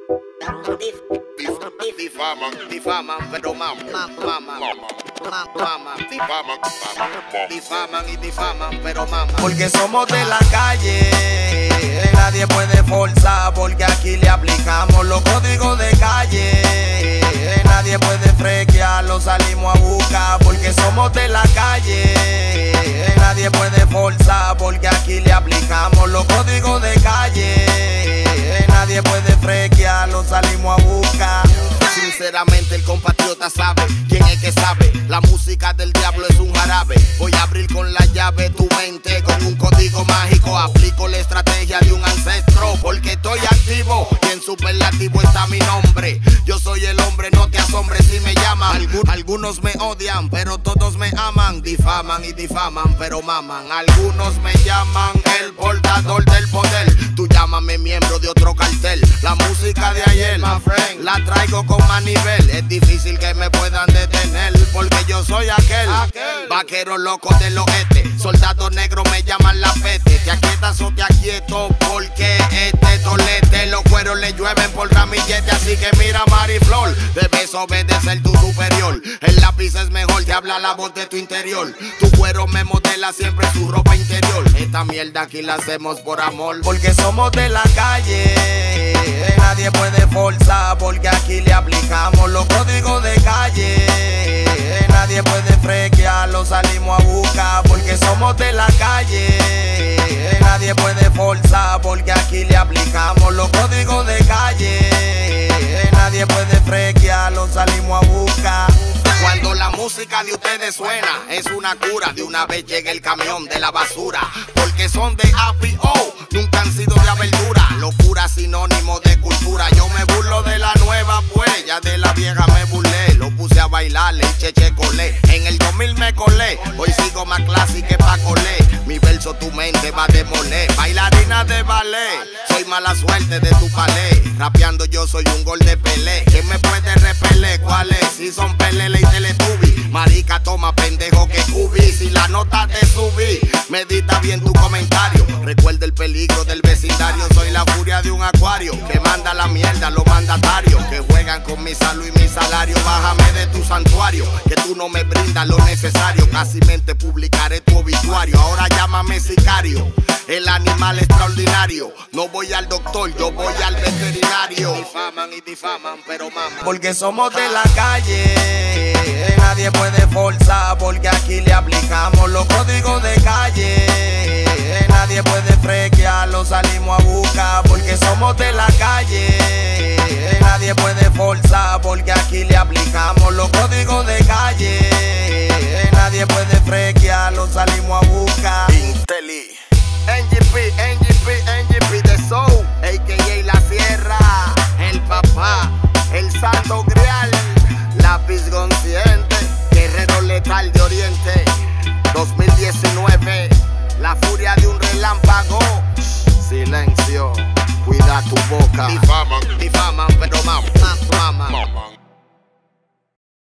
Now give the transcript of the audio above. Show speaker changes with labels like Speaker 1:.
Speaker 1: Difaman, pero difaman y difaman, pero
Speaker 2: porque somos de la calle, nadie puede forzar, porque aquí le aplicamos los códigos de calle. Nadie puede frequear, lo salimos a buscar, porque somos de la calle. Nadie puede forzar, porque aquí le aplicamos los códigos de calle. Nadie puede frequear, lo salimos a buscar.
Speaker 1: Sinceramente el compatriota sabe quién es que sabe. La música del diablo es un jarabe. Voy a abrir con la llave tu mente con un código mágico. Aplico la estrategia de un ancestro, porque estoy activo y en superlativo está mi nombre. Yo soy el hombre, no te asombres si me llaman. Algunos me odian, pero todos me aman. Difaman y difaman, pero maman. Algunos me llaman el portador del poder. Tú llámame miembro de otro cartel. La música de ayer, my friend, la traigo con más nivel. Es difícil que me puedan detener, porque yo soy aquel vaquero loco del oeste. Soldado negro me llaman la peste. Te aquietas o te aquieto, porque este tolete los cueros le llueven por ramillete. Así que mira, Mariflor, debes obedecer tu superior. El lápiz es mejor, te habla la voz de tu interior. Tu cuero me modela siempre su ropa interior. Esta mierda aquí la hacemos por amor,
Speaker 2: porque somos de la calle. Nadie puede forzar, porque aquí le aplicamos los códigos de calle. Nadie puede frequear, lo salimos a buscar, porque somos de la calle. Nadie puede forzar, porque aquí le aplicamos los códigos de calle. Nadie puede frequear, lo salimos a buscar.
Speaker 1: Cuando la música de ustedes suena, es una cura. De una vez llega el camión de la basura, porque son de APO, nunca han sido de abertura. Locura sinónimo de cultura. Yo me burlo de la nueva, pues ya de la vieja me burlé. Lo puse a bailar, le cheche colé. En el 2000 me colé, hoy sigo más clásico que pa' colé. Mi verso tu mente va a demoler. Bailarina de ballet, soy mala suerte de tu palé. Rapeando yo soy un gol de Pelé. ¿Quién me puede repeler? ¿Cuál es? Si son Pelele y Teletubby. Marica, toma pendejo que cubi. Si la nota te subí, medita bien tu comentario. Recuerda el peligro del vecindario. Soy la furia de un acuario que manda la mierda a los mandatarios que juegan con mi salud y mi salario. Bájame de tu santuario, que tú no me brindas lo necesario. Casi mente publicaré tu obituario. Ahora llámame sicario, el animal extraordinario. No voy al doctor, yo voy al veterinario. Difaman y difaman, pero maman,
Speaker 2: porque somos de la calle. Nadie puede forzar, porque aquí le aplicamos los códigos de calle. Nadie puede frequear, lo salimos a buscar, porque somos de la calle. Nadie puede forzar, porque aquí le aplicamos los códigos de calle. Nadie puede frequear, lo salimos a buscar.
Speaker 1: Inteli, NGP de Soul, a.k.a. La Sierra, el papá, el santo grial, lápiz consciente, guerrero letal de Oriente. 2019, la furia de un relámpago. Silencio, cuida tu boca. Difaman, pero maman.